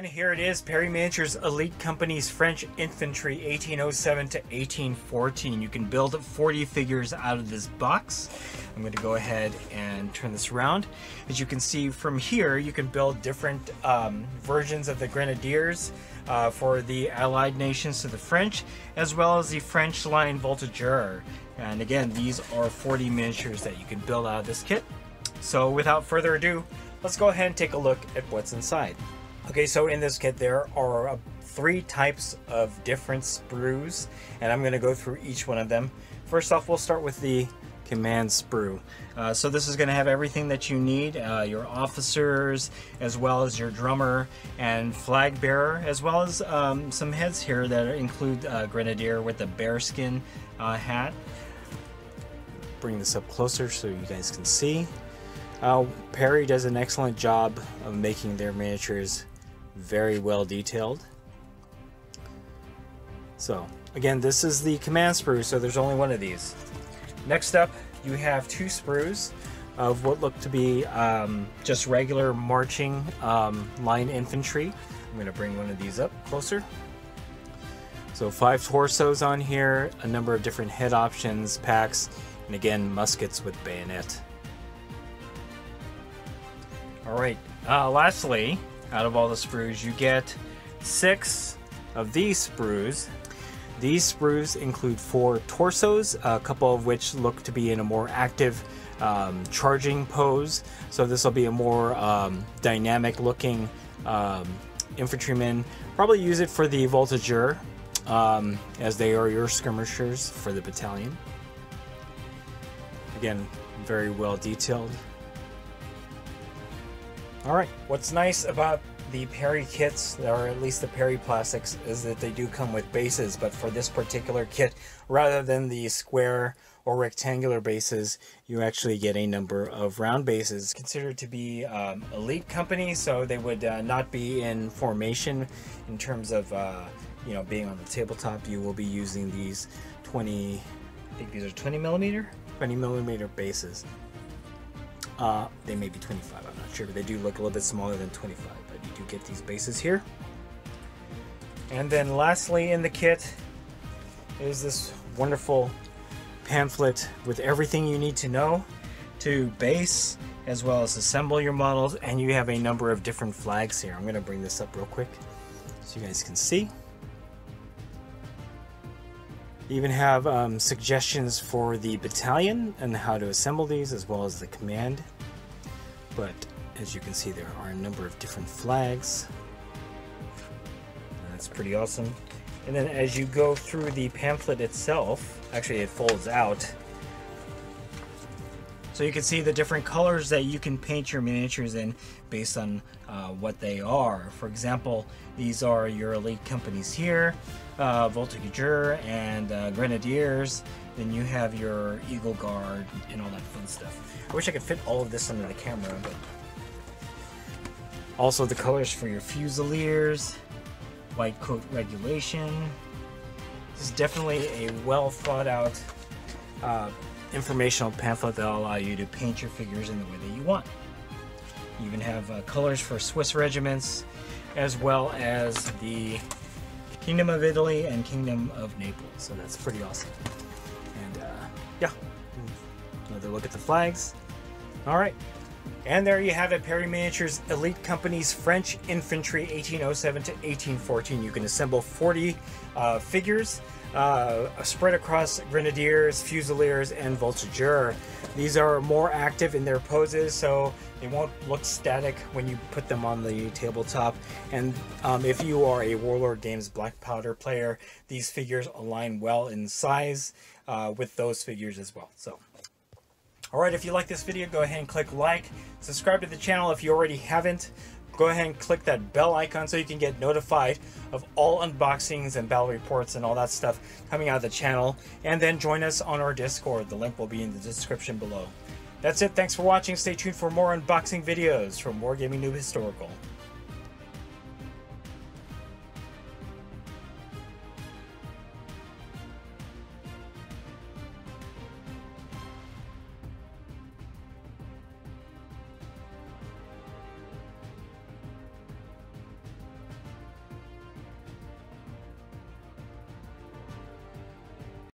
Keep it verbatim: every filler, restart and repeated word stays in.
And here it is, Perry Miniatures Elite Company's French Infantry eighteen oh seven to eighteen fourteen. You can build forty figures out of this box. I'm going to go ahead and turn this around. As you can see from here, you can build different um, versions of the Grenadiers uh, for the Allied nations to the French, as well as the French line Voltigeur. And again, these are forty miniatures that you can build out of this kit. So without further ado, let's go ahead and take a look at what's inside. Okay, so in this kit there are uh, three types of different sprues, and I'm going to go through each one of them. First off, we'll start with the command sprue. Uh, so this is going to have everything that you need, uh, your officers, as well as your drummer and flag bearer, as well as um, some heads here that include uh, Grenadier with the bearskin uh, hat. Bring this up closer so you guys can see. Uh, Perry does an excellent job of making their miniatures very well detailed. So again, this is the command sprue, so there's only one of these. Next up, you have two sprues of what look to be um, just regular marching um, line infantry. I'm going to bring one of these up closer. So five torsos on here, a number of different head options, packs, and again, muskets with bayonet. Alright, uh, lastly, out of all the sprues, you get six of these sprues. These sprues include four torsos, a couple of which look to be in a more active um, charging pose. So this will be a more um, dynamic looking um, infantryman. Probably use it for the Voltigeur, um, as they are your skirmishers for the battalion. Again, very well detailed. Alright, what's nice about the Perry kits, or at least the Perry plastics, is that they do come with bases, but for this particular kit, rather than the square or rectangular bases, you actually get a number of round bases. It's considered to be um, elite company, so they would uh, not be in formation in terms of uh, you know, being on the tabletop. You will be using these twenty, I think these are twenty millimeter? twenty millimeter bases. Uh, they may be twenty-five, I'm not sure, but they do look a little bit smaller than twenty-five, but you do get these bases here. And then lastly in the kit is this wonderful pamphlet with everything you need to know to base as well as assemble your models, and you have a number of different flags here. I'm going to bring this up real quick so you guys can see. You even have um, suggestions for the battalion and how to assemble these, as well as the command. But as you can see, there are a number of different flags. And that's pretty awesome. And then as you go through the pamphlet itself, actually it folds out, so you can see the different colors that you can paint your miniatures in based on uh, what they are. For example, these are your elite companies here, uh, Voltigeur and uh, Grenadiers. Then you have your Eagle Guard and all that fun stuff. I wish I could fit all of this under the camera, but also the colors for your Fusiliers, white coat regulation. This is definitely a well thought out uh, informational pamphlet that will allow you to paint your figures in the way that you want. You even have uh, colors for Swiss regiments, as well as the Kingdom of Italy and Kingdom of Naples. So that's pretty awesome. And uh, yeah, another look at the flags. All right, and there you have it, Perry Miniatures Elite Company's French Infantry eighteen oh seven to eighteen fourteen. You can assemble forty uh, figures uh, spread across Grenadiers, Fusiliers, and Voltigeur. These are more active in their poses, so they won't look static when you put them on the tabletop. And um, if you are a Warlord Games Black Powder player, these figures align well in size uh, with those figures as well. So, alright, if you like this video, go ahead and click like. Subscribe to the channel if you already haven't. Go ahead and click that bell icon so you can get notified of all unboxings and battle reports and all that stuff coming out of the channel. And then join us on our Discord. The link will be in the description below. That's it. Thanks for watching. Stay tuned for more unboxing videos from Wargaming Noob Historical.